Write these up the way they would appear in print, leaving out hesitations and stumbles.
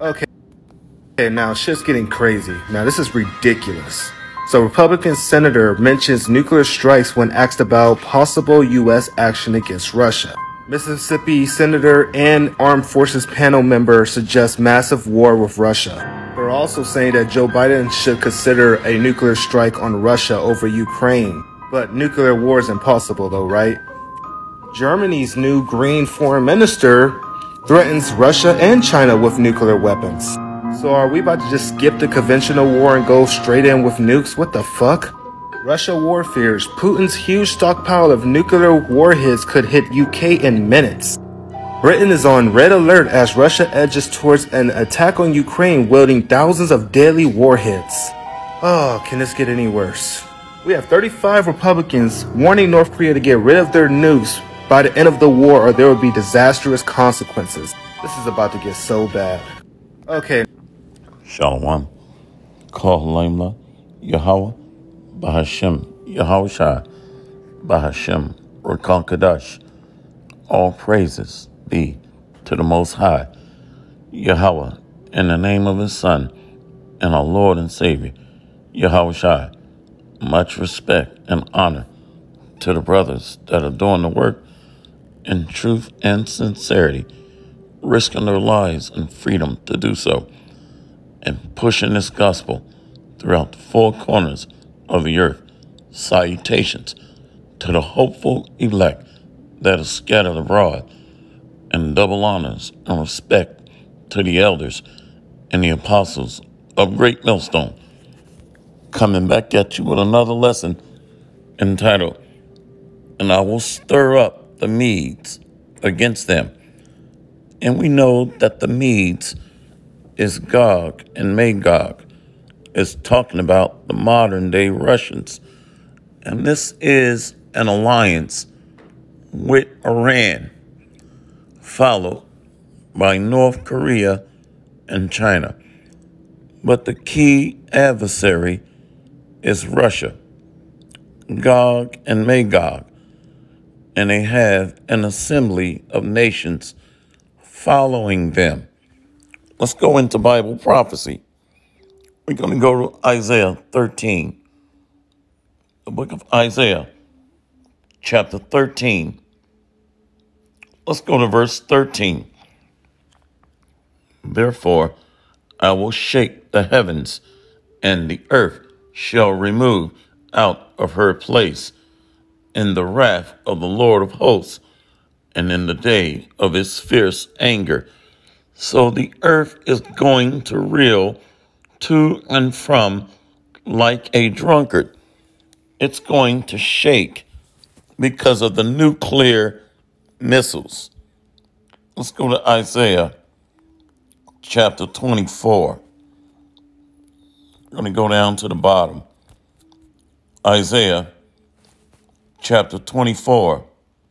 Okay, now shit's getting crazy. Now this is ridiculous. So Republican senator mentions nuclear strikes when asked about possible U.S. action against Russia. Mississippi senator and armed forces panel member suggests massive war with Russia. They're also saying that Joe Biden should consider a nuclear strike on Russia over Ukraine. But nuclear war is impossible though, right? Germany's new green foreign minister threatens Russia and China with nuclear weapons. So are we about to just skip the conventional war and go straight in with nukes? What the fuck? Russia war fears Putin's huge stockpile of nuclear warheads could hit UK in minutes. Britain is on red alert as Russia edges towards an attack on Ukraine wielding thousands of deadly warheads. Oh, can this get any worse? We have 35 Republicans warning North Korea to get rid of their nukes by the end of the war or there will be disastrous consequences. This is about to get so bad. Okay. Shalom. Kol Laimla, Yahweh, Bahashem, Yahushai, Bahashem, Rakon Kadash. All praises be to the Most High, Yahweh, in the name of His Son, and our Lord and Savior, Yahushai. Much respect and honor to the brothers that are doing the work in truth and sincerity, risking their lives and freedom to do so, and pushing this gospel throughout the four corners of the earth. Salutations to the hopeful elect that is scattered abroad, and double honors and respect to the elders and the apostles of Great Millstone. Coming back at you with another lesson entitled, "And I will stir up the Medes against them." And we know that the Medes is Gog and Magog. It's talking about the modern day Russians. And this is an alliance with Iran, followed by North Korea and China. But the key adversary is Russia, Gog and Magog, and they have an assembly of nations following them. Let's go into Bible prophecy. We're going to go to Isaiah 13. The book of Isaiah, chapter 13. Let's go to verse 13. Therefore, I will shake the heavens, and the earth shall remove out of her place in the wrath of the Lord of hosts, and in the day of his fierce anger. So the earth is going to reel to and from like a drunkard. It's going to shake because of the nuclear missiles. Let's go to Isaiah chapter 24. I'm going to go down to the bottom. Isaiah chapter 24.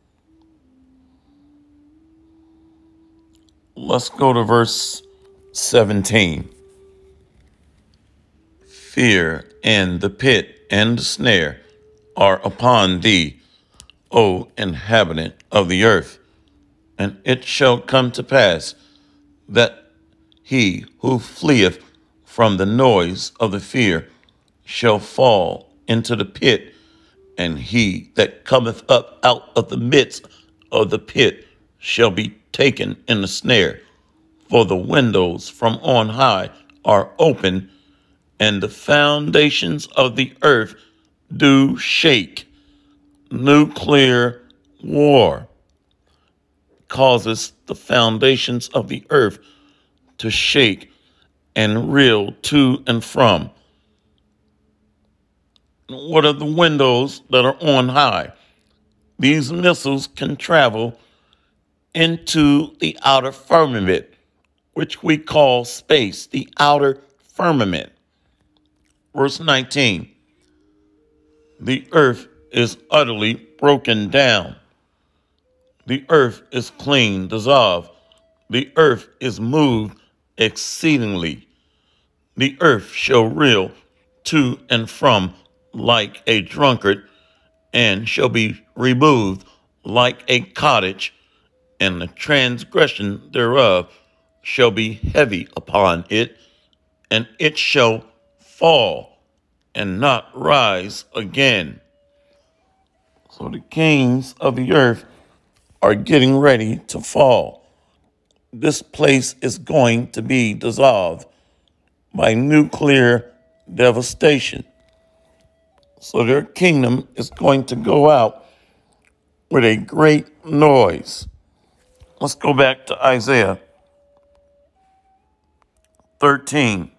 Let's go to verse 17. Fear and the pit and the snare are upon thee, O inhabitant of the earth. And it shall come to pass that he who fleeth from the noise of the fear shall fall into the pit, and he that cometh up out of the midst of the pit shall be taken in the snare. For the windows from on high are open, and the foundations of the earth do shake. Nuclear war causes the foundations of the earth to shake and reel to and from. What are the windows that are on high? These missiles can travel into the outer firmament, which we call space, the outer firmament. Verse 19, the earth is utterly broken down. The earth is clean, dissolved. The earth is moved exceedingly. The earth shall reel to and from like a drunkard, and shall be removed like a cottage, and the transgression thereof shall be heavy upon it, and it shall fall and not rise again. So the kings of the earth are getting ready to fall. This place is going to be dissolved by nuclear devastation. So their kingdom is going to go out with a great noise. Let's go back to Isaiah 13.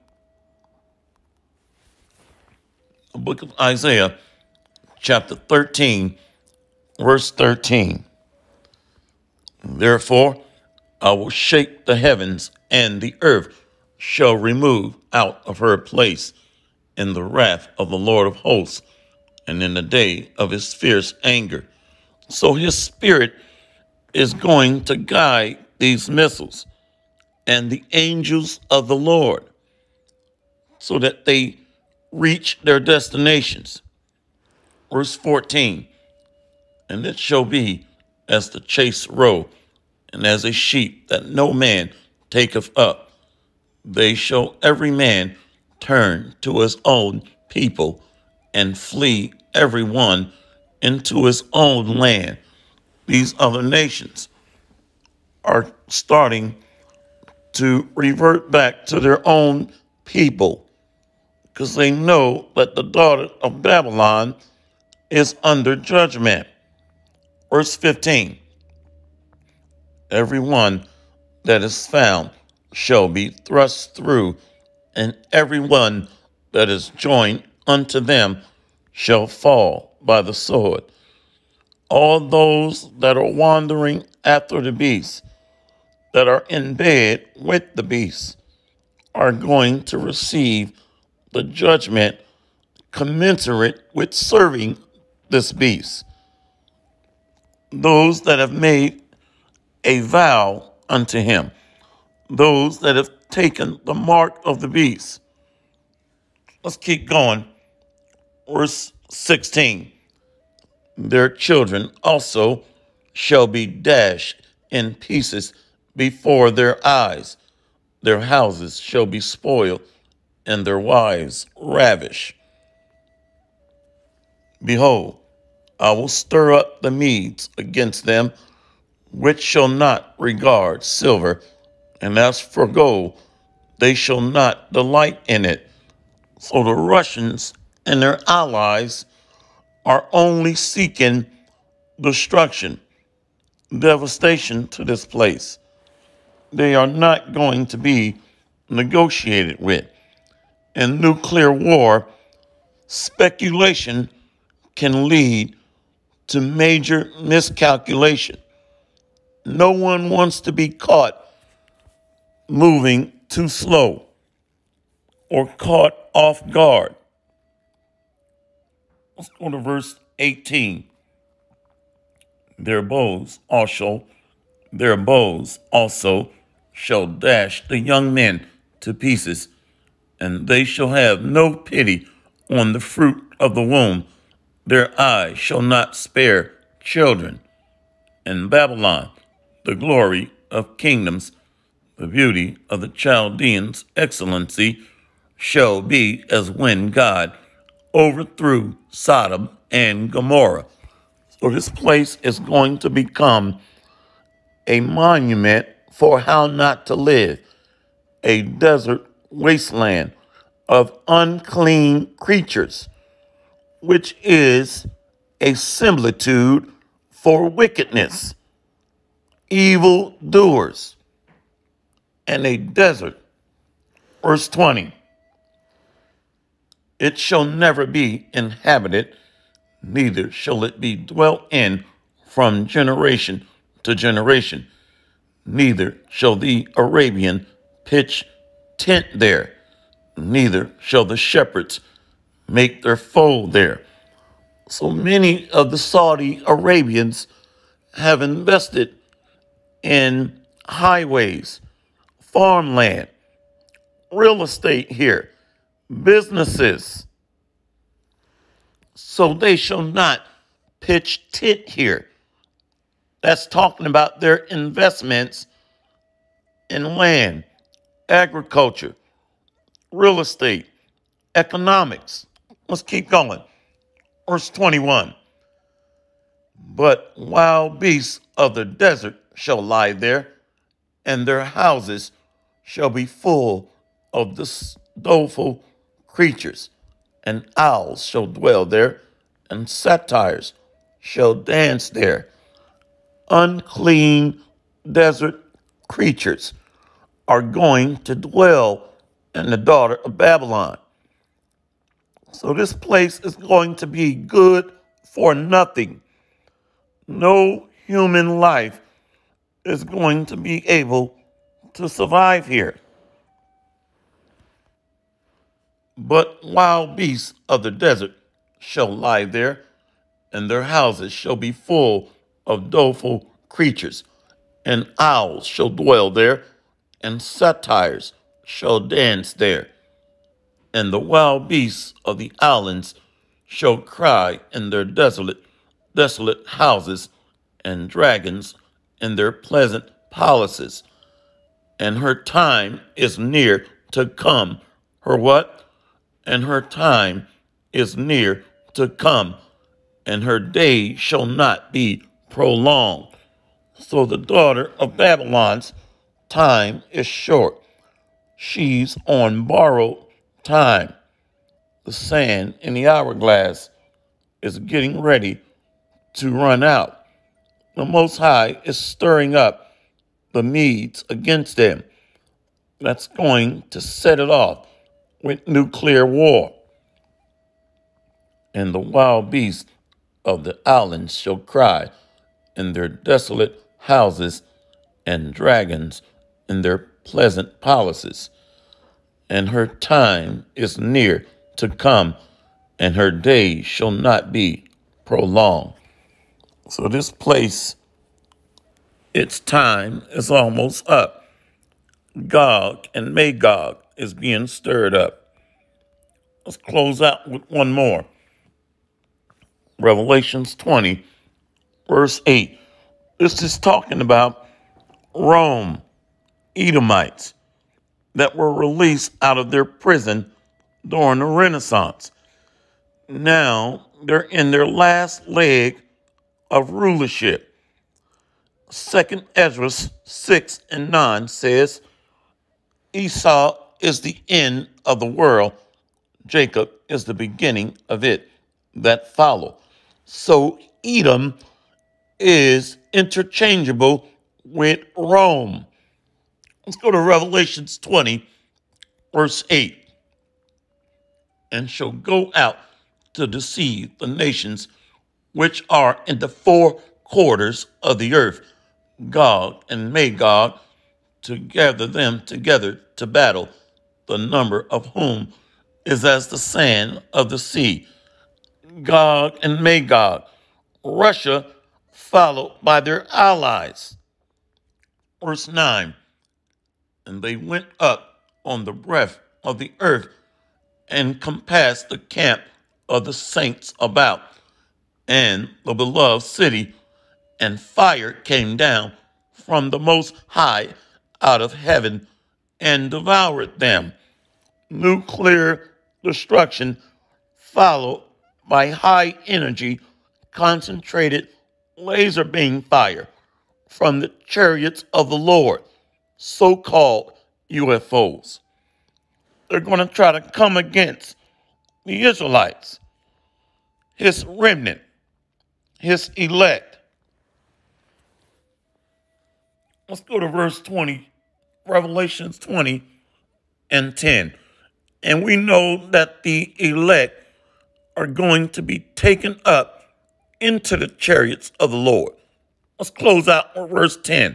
The book of Isaiah, chapter 13, verse 13. Therefore, I will shake the heavens, and the earth shall remove out of her place in the wrath of the Lord of hosts, and in the day of his fierce anger. So his spirit is going to guide these missiles and the angels of the Lord so that they reach their destinations. Verse 14, and it shall be as the chase roe, and as a sheep that no man taketh up. They shall every man turn to his own people, and flee every one into his own land. These other nations are starting to revert back to their own people because they know that the daughter of Babylon is under judgment. Verse 15, every one that is found shall be thrust through, and every one that is joined unto them shall fall by the sword. All those that are wandering after the beast, that are in bed with the beast, are going to receive the judgment commensurate with serving this beast. Those that have made a vow unto him, those that have taken the mark of the beast. Let's keep going. Verse 16. Their children also shall be dashed in pieces before their eyes. Their houses shall be spoiled, and their wives ravished. Behold, I will stir up the Medes against them, which shall not regard silver, and as for gold, they shall not delight in it. So the Russians and their allies are only seeking destruction, devastation to this place. They are not going to be negotiated with. In nuclear war, speculation can lead to major miscalculation. No one wants to be caught moving too slow or caught off guard. Let's go to verse 18. Their bows also shall dash the young men to pieces, and they shall have no pity on the fruit of the womb. Their eyes shall not spare children. In Babylon, the glory of kingdoms, the beauty of the Chaldeans' excellency, shall be as when God overthrew Sodom and Gomorrah. So this place is going to become a monument for how not to live, a desert wasteland of unclean creatures, which is a similitude for wickedness, evil doers, and a desert. Verse 20, it shall never be inhabited, neither shall it be dwelt in from generation to generation. Neither shall the Arabian pitch tent there, neither shall the shepherds make their fold there. So many of the Saudi Arabians have invested in highways, farmland, real estate here, businesses. So they shall not pitch tent here. That's talking about their investments in land, agriculture, real estate, economics. Let's keep going. Verse 21. But wild beasts of the desert shall lie there, and their houses shall be full of the doleful creatures, and owls shall dwell there, and satyrs shall dance there. Unclean desert creatures are going to dwell in the daughter of Babylon. So this place is going to be good for nothing. No human life is going to be able to survive here. But wild beasts of the desert shall lie there, and their houses shall be full of doleful creatures, and owls shall dwell there, and satyrs shall dance there. And the wild beasts of the islands shall cry in their desolate houses, and dragons in their pleasant palaces. And her time is near to come. Her what? And her time is near to come, and her day shall not be prolonged. So the daughter of Babylon's time is short. She's on borrowed time. The sand in the hourglass is getting ready to run out. The Most High is stirring up the Medes against them. That's going to set it off with nuclear war. And the wild beasts of the islands shall cry in their desolate houses, and dragons in their pleasant palaces. And her time is near to come, and her days shall not be prolonged. So this place, its time is almost up. Gog and Magog is being stirred up. Let's close out with one more. Revelations 20, verse 8. This is talking about Rome, Edomites, that were released out of their prison during the Renaissance. Now they're in their last leg of rulership. 2 Ezra 6 and 9 says, Esau is the end of the world, Jacob is the beginning of it that follow. So Edom is interchangeable with Rome. Let's go to Revelations 20, verse 8. And shall go out to deceive the nations which are in the four quarters of the earth, Gog and Magog, to gather them together to battle, the number of whom is as the sand of the sea. Gog and Magog, Russia, followed by their allies. Verse 9, and they went up on the breadth of the earth and compassed the camp of the saints about, and the beloved city, and fire came down from the Most High out of heaven and devoured them. Nuclear destruction followed by high energy concentrated laser beam fire from the chariots of the Lord, so-called UFOs. They're going to try to come against the Israelites, his remnant, his elect. Let's go to verse 20, Revelations 20 and 10. And we know that the elect are going to be taken up into the chariots of the Lord. Let's close out with verse 10.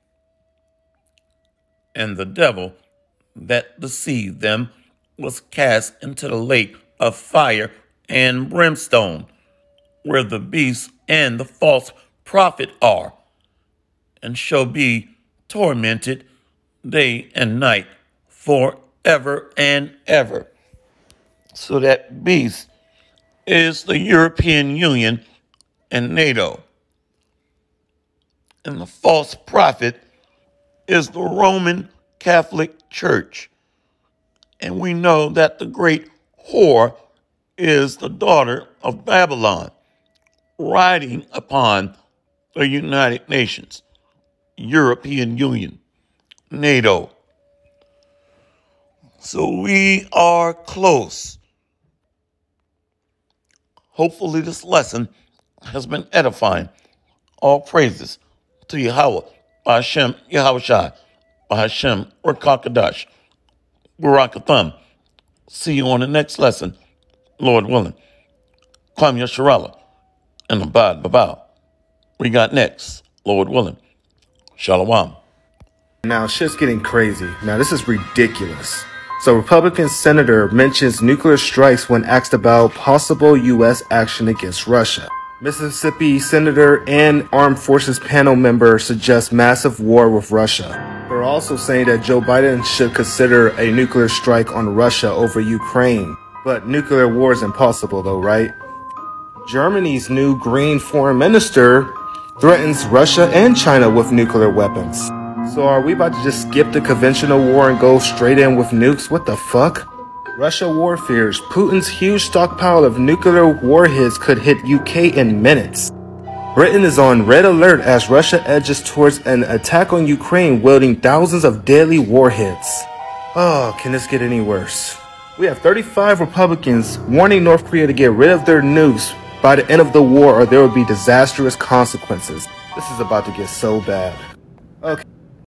And the devil that deceived them was cast into the lake of fire and brimstone, where the beast and the false prophet are, and shall be tormented day and night forever and ever. So that beast is the European Union and NATO. And the false prophet is the Roman Catholic Church. And we know that the great whore is the daughter of Babylon, riding upon the United Nations, European Union, NATO. So we are close. Hopefully this lesson has been edifying. All praises to Yahweh, Ba'ashem, Yahushai, Ba'ashem, Rakakadash, Barakatham. See you on the next lesson, Lord willing. Kwam Yasharala and Abad Babao. We got next, Lord willing. Shalom. Now, shit's getting crazy. Now, this is ridiculous. So, Republican senator mentions nuclear strikes when asked about possible U.S. action against Russia. Mississippi senator and armed forces panel member suggests massive war with Russia. They're also saying that Joe Biden should consider a nuclear strike on Russia over Ukraine. But nuclear war is impossible though, right? Germany's new green foreign minister threatens Russia and China with nuclear weapons. So are we about to just skip the conventional war and go straight in with nukes? What the fuck? Russia war fears Putin's huge stockpile of nuclear warheads could hit UK in minutes. Britain is on red alert as Russia edges towards an attack on Ukraine wielding thousands of deadly warheads. Oh, can this get any worse? We have 35 Republicans warning North Korea to get rid of their nukes by the end of the war or there will be disastrous consequences. This is about to get so bad. Okay.